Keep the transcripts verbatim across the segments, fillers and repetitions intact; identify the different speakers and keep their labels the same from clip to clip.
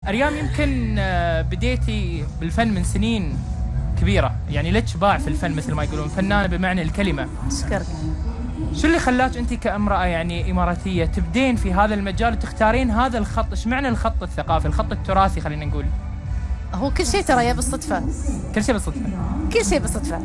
Speaker 1: أريام يمكن آه، بديتي بالفن من سنين كبيرة، يعني لك باع في الفن مثل ما يقولون، فنانة بمعنى الكلمة.
Speaker 2: أشكرك.
Speaker 1: شو اللي خلاك أنت كامرأة يعني إماراتية تبدين في هذا المجال وتختارين هذا الخط؟ إيش معنى الخط الثقافي، الخط التراثي خلينا نقول؟
Speaker 2: هو كل شيء ترى يا بالصدفة.
Speaker 1: كل شيء بالصدفة.
Speaker 2: كل شيء بالصدفة.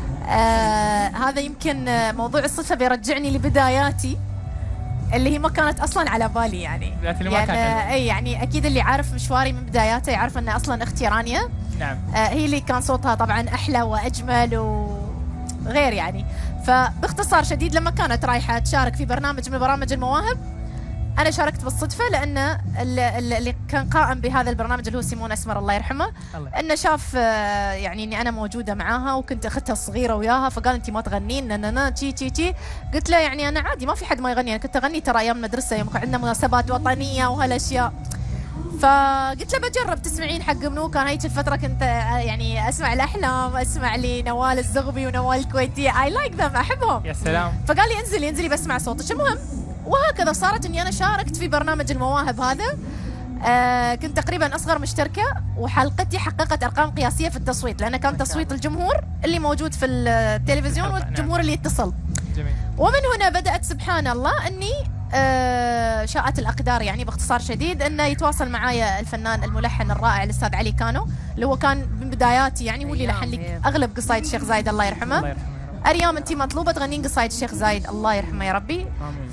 Speaker 2: آه هذا يمكن آه، موضوع الصدفة بيرجعني لبداياتي اللي هي ما كانت اصلا على بالي يعني.
Speaker 1: اللي ما
Speaker 2: يعني
Speaker 1: كانت
Speaker 2: اي يعني اكيد اللي عارف مشواري من بداياته يعرف ان اصلا اختي رانيا
Speaker 1: نعم
Speaker 2: آه هي اللي كان صوتها طبعا احلى واجمل وغير يعني. فباختصار شديد لما كانت رايحه تشارك في برنامج من برامج المواهب، انا شاركت بالصدفه لان اللي, اللي كان قائم بهذا البرنامج اللي هو سيمون اسمر الله يرحمه، انه شاف آه، يعني اني انا موجوده معاها وكنت اختها الصغيره وياها، فقال انت ما تغنين نا نا نا تي تي تي. قلت له يعني انا عادي ما في حد ما يغني، انا كنت اغني ترى ايام المدرسه يوم كان عندنا مناسبات وطنيه وهالاشياء. فقلت له بجرب تسمعين حق منو. كان هيك الفتره كنت آه، يعني اسمع الاحلام، اسمع لي نوال الزغبي ونوال الكويتي، اي لايك ذم احبهم.
Speaker 1: يا سلام.
Speaker 2: فقال لي انزلي انزلي بسمع صوتك. المهم وهكذا صارت اني انا شاركت في برنامج المواهب هذا. آه كنت تقريبا اصغر مشتركه، وحلقتي حققت ارقام قياسيه في التصويت، لانه كان تصويت الجمهور اللي موجود في التلفزيون والجمهور اللي يتصل.
Speaker 1: جميل.
Speaker 2: ومن هنا بدات سبحان الله اني آه شاءت الاقدار يعني باختصار شديد انه يتواصل معايا الفنان الملحن الرائع الاستاذ علي كانو، اللي هو كان من بداياتي يعني هو اللي لحن لي اغلب قصايد الشيخ زايد الله يرحمه.
Speaker 1: الله يرحمه.
Speaker 2: أريام أنتِ مطلوبة تغنين قصايد الشيخ زايد الله يرحمه يا ربي.
Speaker 1: آمين.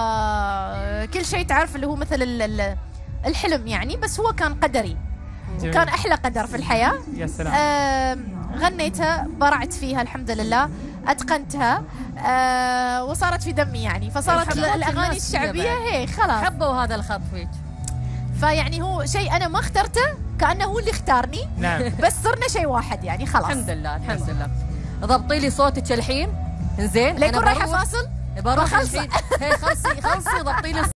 Speaker 2: فكل شيء تعرف اللي هو مثل الحلم يعني، بس هو كان قدري.
Speaker 1: جميل.
Speaker 2: كان أحلى قدر في الحياة.
Speaker 1: يا سلام.
Speaker 2: آه غنيتها، برعت فيها الحمد لله، أتقنتها آه وصارت في دمي يعني، فصارت الأغاني الشعبية هي خلاص
Speaker 3: حبوا هذا الخط فيك.
Speaker 2: فيعني هو شيء أنا ما اخترته، كأنه هو اللي اختارني.
Speaker 1: نعم.
Speaker 2: بس صرنا شيء واحد يعني خلاص.
Speaker 3: الحمد لله الحمد لله. ضبطي لي صوتك الحين. زين
Speaker 2: ليكون رايحة فاصل.
Speaker 3: بروح الحين. هي خلصي خلصي ضبطي لي